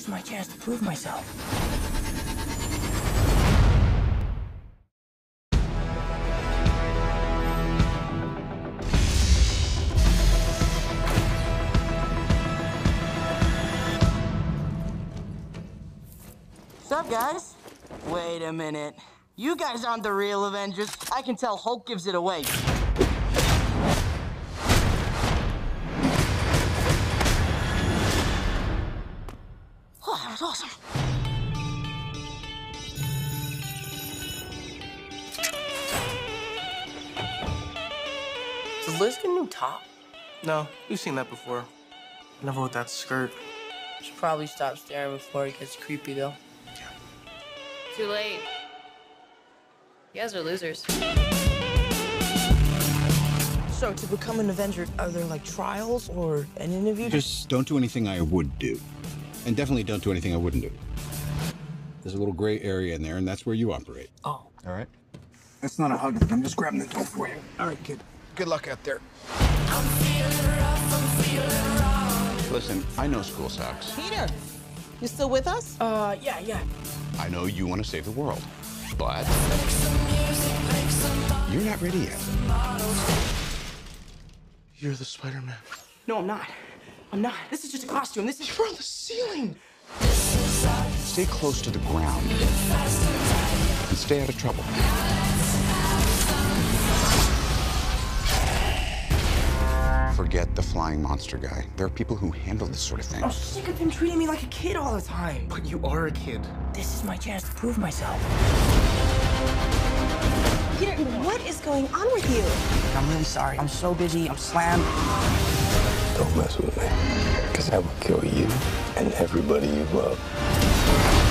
my chance to prove myself. What's up, guys? Wait a minute. You guys aren't the real Avengers. I can tell Hulk gives it away. Oh, that was awesome. Does Liz get a new top? No, we've seen that before. Never with that skirt. Should probably stop staring before it gets creepy, though. Too late. You guys are losers. So, to become an Avenger, are there, like, trials or an interview? Just don't do anything I would do. And definitely don't do anything I wouldn't do. There's a little gray area in there, and that's where you operate. Oh. All right? That's not a hug. I'm just grabbing the door for you. All right, kid. Good luck out there. Listen, I know school sucks. Peter, you still with us? Yeah. I know you want to save the world. But you're not ready yet. You're the Spider-Man. No, I'm not. I'm not. This is just a costume. This is... You're on the ceiling. Stay close to the ground. And stay out of trouble. Forget the flying monster guy. There are people who handle this sort of thing. I'm sick of him treating me like a kid all the time. But you are a kid. This is my chance to prove myself. Peter, what is going on with you? I'm really sorry. I'm so busy. I'm slammed. Don't mess with me, because I will kill you and everybody you love.